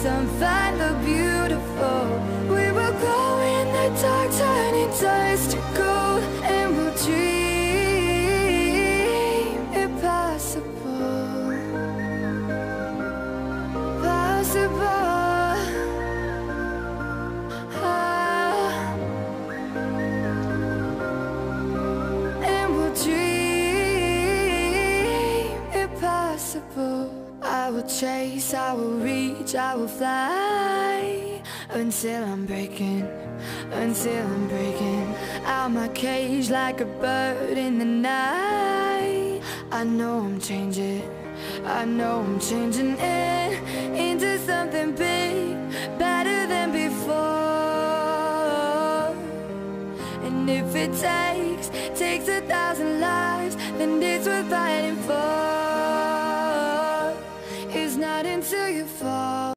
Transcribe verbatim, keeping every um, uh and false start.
some find the beautiful. We will glow in the dark, turning dust to gold, and we'll dream impossible, possible. Ah. And we'll dream impossible. I will chase, I will reach, I will fly until I'm breaking, until I'm breaking out my cage like a bird in the night. I know I'm changing, I know I'm changing it into something big, better than before. And if it takes, takes a thousand lives, then it's worth fighting for. It's not until you fall.